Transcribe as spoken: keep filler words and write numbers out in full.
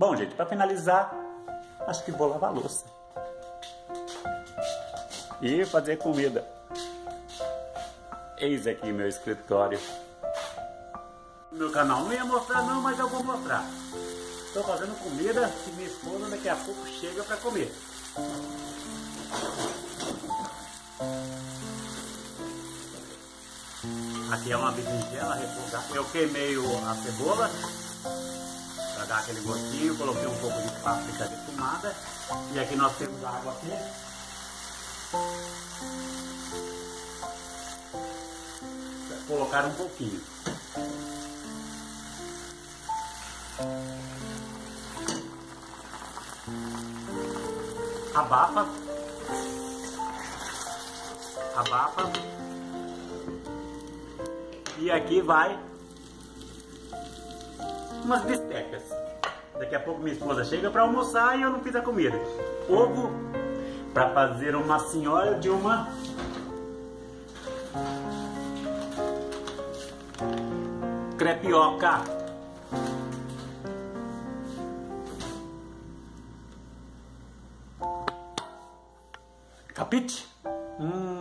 Bom, gente, para finalizar, acho que vou lavar a louça e fazer comida. Eis aqui meu escritório. Meu canal não ia mostrar não, mas eu vou mostrar. Estou fazendo comida e minha esposa daqui a pouco chega para comer. Aqui é uma berinjela refogada. Eu queimei a cebola para dar aquele gostinho, coloquei um pouco de páprica defumada. E aqui nós temos água aqui. Vou colocar um pouquinho. Abafa. Abafa. E aqui vai umas bistecas. Daqui a pouco minha esposa chega para almoçar e eu não fiz a comida. Ovo para fazer uma senhora de uma crepioca. Capite? Hum.